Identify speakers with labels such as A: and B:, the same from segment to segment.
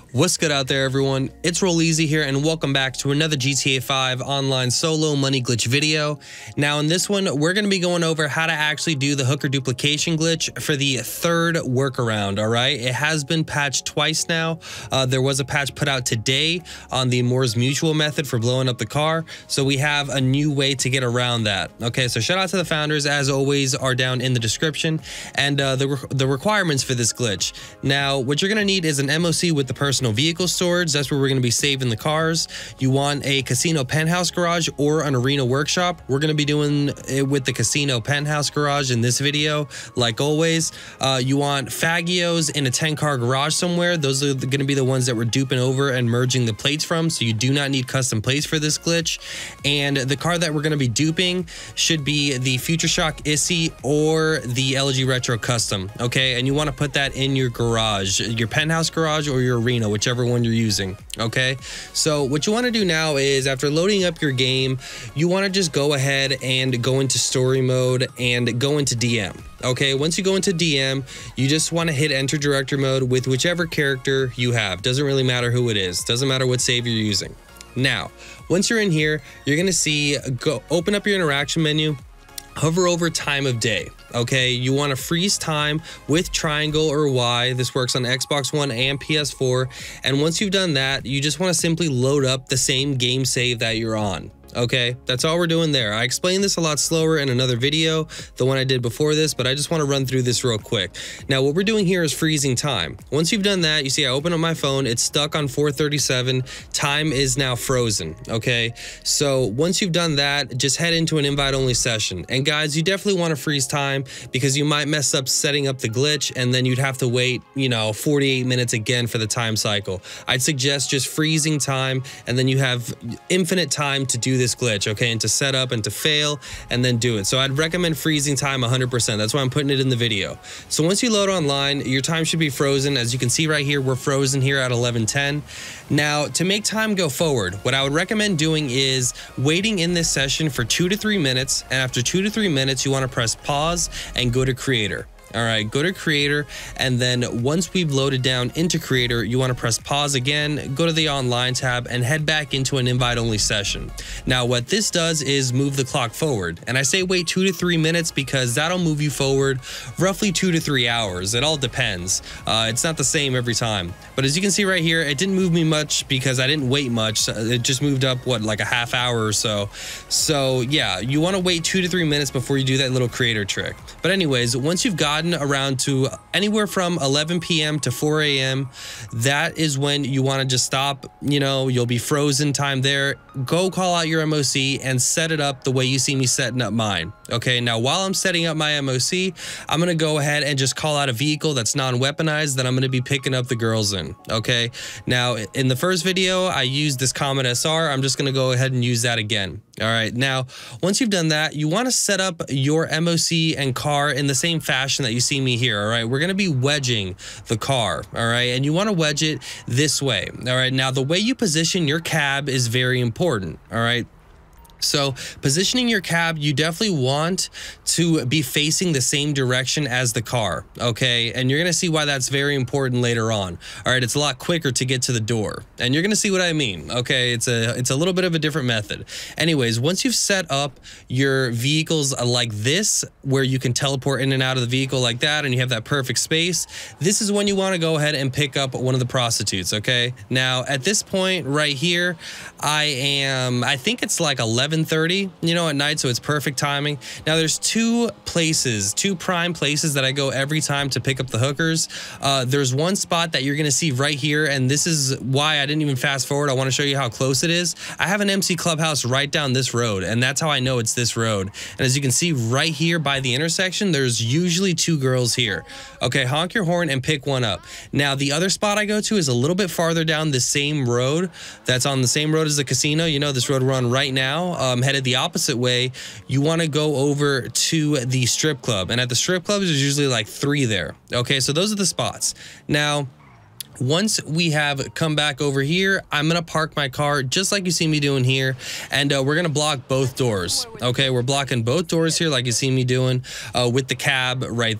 A: What's good out there, everyone? It's Rolleezy here, and welcome back to another GTA 5 online solo money glitch video. Now, in this one, we're going to be going over how to actually do the hooker duplication glitch for the third workaround, all right? It has been patched twice now. There was a patch put out today on the Moore's Mutual method for blowing up the car, so we have a new way to get around that. Okay, so shout out to the founders, as always, are down in the description, and the requirements for this glitch. Now, what you're going to need is an MOC with the personal vehicle storage. That's where we're going to be saving the cars. You want a casino penthouse garage or an arena workshop. We're going to be doing it with the casino penthouse garage in this video, like always. You want Fagios in a 10-car garage somewhere. Those are going to be the ones that we're duping over and merging the plates from, so you do not need custom plates for this glitch. And the car that we're going to be duping should be the Future Shock Issy or the LG Retro Custom, okay? And you want to put that in your garage, your penthouse garage or your arena, whichever one you're using, okay? So what you want to do now is, after loading up your game, you want to just go ahead and go into story mode and go into DM. Okay, once you go into DM, you just want to hit enter director mode with whichever character you have. Doesn't really matter who it is, doesn't matter what save you're using. Now, once you're in here, you're gonna see, open up your interaction menu, hover over time of day. Okay, you want to freeze time with triangle or Y. This works on Xbox One and PS4. And once you've done that, you just want to simply load up the same game save that you're on. Okay, that's all we're doing there. I explained this a lot slower in another video, the one I did before this, but I just want to run through this real quick. Now, what we're doing here is freezing time. Once you've done that, you see I open up my phone, it's stuck on 4:37. Time is now frozen, okay? So once you've done that, just head into an invite-only session. And guys, you definitely want to freeze time because you might mess up setting up the glitch and then you'd have to wait, 48 minutes again for the time cycle. I'd suggest just freezing time, and then you have infinite time to do this glitch, okay, and to set up and to fail and then do it. So I'd recommend freezing time 100%. That's why I'm putting it in the video. So once you load online, your time should be frozen. As you can see right here, we're frozen here at 11:10. Now, to make time go forward, what I would recommend doing is waiting in this session for 2 to 3 minutes, and after 2 to 3 minutes, you want to press pause and go to creator. All right, go to creator, and then once we've loaded down into creator, you want to press pause again, go to the online tab, and head back into an invite-only session. Now, what this does is move the clock forward, and I say wait 2 to 3 minutes because that'll move you forward roughly 2 to 3 hours. It all depends. It's not the same every time. But as you can see right here, it didn't move me much because I didn't wait much. It just moved up, what, like a half hour or so. So yeah, you want to wait 2 to 3 minutes before you do that little creator trick. But anyways, once you've gotten around to anywhere from 11 p.m. to 4 a.m., that is when you want to just stop. You'll be frozen time there. Go call out your MOC and set it up the way you see me setting up mine. Okay, now while I'm setting up my MOC, I'm going to go ahead and just call out a vehicle that's non-weaponized that I'm going to be picking up the girls in. Okay, now in the first video, I used this Comet SR. I'm just going to go ahead and use that again. All right, now once you've done that, you want to set up your MOC and car in the same fashion that you see me here. All right, we're going to be wedging the car. All right, and you want to wedge it this way. All right, now the way you position your cab is very important. All right. So positioning your cab, you definitely want to be facing the same direction as the car, okay? And you're gonna see why that's very important later on. All right, it's a lot quicker to get to the door, and you're gonna see what I mean, okay? It's a little bit of a different method. Anyways, once you've set up your vehicles like this, where you can teleport in and out of the vehicle like that, and you have that perfect space, this is when you wanna go ahead and pick up one of the prostitutes, okay? Now, at this point right here, I think it's like 11:30, at night, so it's perfect timing. Now, there's two prime places that I go every time to pick up the hookers. There's one spot that you're gonna see right here, and this is why I didn't even fast forward. I want to show you how close it is. I have an MC Clubhouse right down this road, and that's how I know it's this road. And as you can see right here by the intersection, there's usually 2 girls here. Okay, honk your horn and pick one up. Now, the other spot I go to is a little bit farther down the same road. That's on the same road as the casino. This road we're on right now, headed the opposite way. You want to go over to the strip club, and at the strip club there's usually like 3 there. Okay, so those are the spots. Now, once we have come back over here, I'm gonna park my car just like you see me doing here, and we're gonna block both doors. Okay, we're blocking both doors here like you see me doing with the cab right there.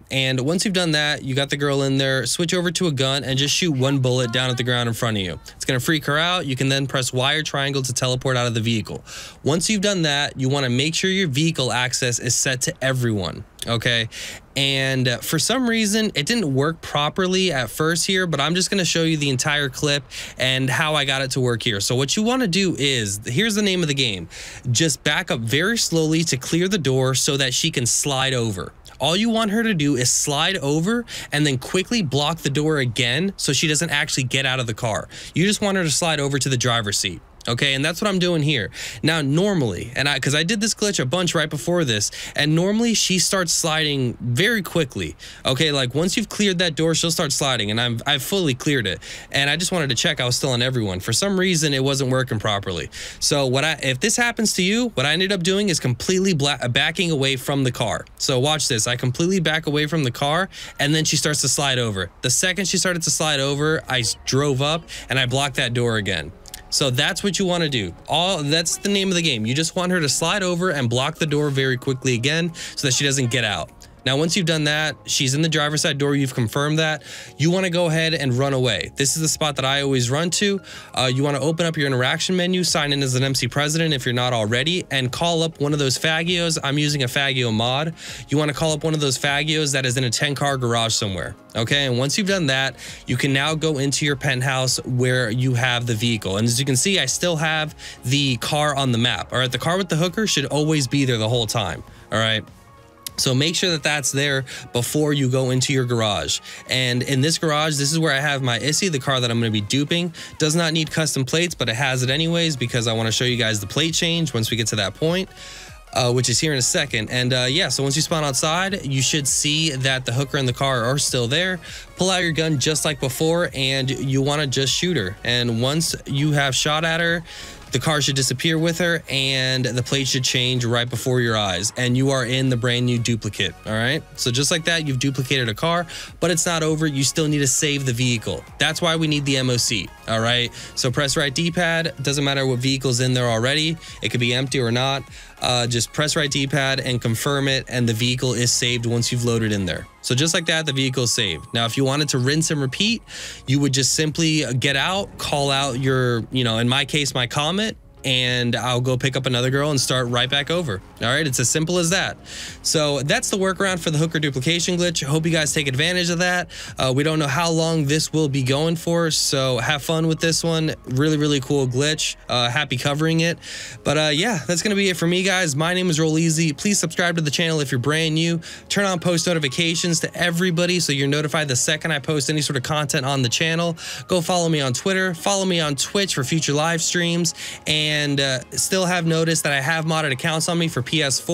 A: And once you've done that, you got the girl in there, switch over to a gun and just shoot one bullet down at the ground in front of you. It's going to freak her out. You can then press Y or triangle to teleport out of the vehicle. Once you've done that, you want to make sure your vehicle access is set to everyone. Okay, and for some reason it didn't work properly at first here, but I'm just going to show you the entire clip and how I got it to work here. So what you want to do is, here's the name of the game, just back up very slowly to clear the door so that she can slide over. All you want her to do is slide over and then quickly block the door again so she doesn't actually get out of the car. You just want her to slide over to the driver's seat. Okay, and that's what I'm doing here. Now, normally, and because I did this glitch a bunch right before this, and normally she starts sliding very quickly. Okay, like once you've cleared that door, she'll start sliding, and I've fully cleared it. And I just wanted to check I was still on everyone. For some reason, it wasn't working properly. So if this happens to you, what I ended up doing is completely backing away from the car. So watch this. I completely back away from the car, and then she starts to slide over. The second she started to slide over, I drove up and I blocked that door again. So that's what you want to do. That's the name of the game. You just want her to slide over and block the door very quickly again so that she doesn't get out. Now, once you've done that, she's in the driver's side door, you've confirmed that, you want to go ahead and run away. This is the spot that I always run to. You want to open up your interaction menu, sign in as an MC President if you're not already, and call up one of those Fagios. I'm using a Fagio mod. You want to call up one of those Fagios that is in a 10-car garage somewhere. Okay, and once you've done that, you can now go into your penthouse where you have the vehicle. And as you can see, I still have the car on the map. All right, the car with the hooker should always be there the whole time. All right. So make sure that that's there before you go into your garage. And in this garage, this is where I have my Issy, the car that I'm going to be duping. Does not need custom plates, but it has it anyways because I want to show you guys the plate change once we get to that point. Which is here in a second. And yeah, so once you spawn outside, you should see that the hooker and the car are still there. Pull out your gun just like before, and you want to just shoot her. And once you have shot at her, the car should disappear with her and the plate should change right before your eyes, and you are in the brand new duplicate. All right, so just like that, you've duplicated a car, but it's not over. You still need to save the vehicle. That's why we need the MOC. All right, so press right D-pad. Doesn't matter what vehicle's in there already. It could be empty or not. Just press right D-pad and confirm it, and the vehicle is saved once you've loaded in there. So just like that, the vehicle is saved. Now, if you wanted to rinse and repeat, you would just simply get out, call out your, in my case, my Comet, and I'll go pick up another girl and start right back over. All right, it's as simple as that. So that's the workaround for the hooker duplication glitch. I hope you guys take advantage of that. We don't know how long this will be going for, so have fun with this one. Really, really cool glitch. Happy covering it. But yeah, that's gonna be it for me, guys. My name is Rolleezy. Please subscribe to the channel if you're brand new. Turn on post notifications to everybody so you're notified the second I post any sort of content on the channel. Go follow me on Twitter. Follow me on Twitch for future live streams. And still have noticed that I have modded accounts on me for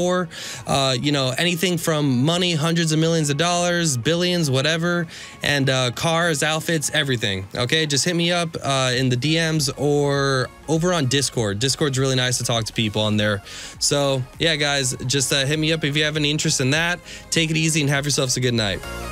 A: PS4, anything from money, hundreds of millions of dollars, billions, whatever, and cars, outfits, everything. Okay, just hit me up in the DMs or over on Discord. Discord's really nice to talk to people on there. So yeah, guys, just hit me up if you have any interest in that. Take it easy and have yourselves a good night.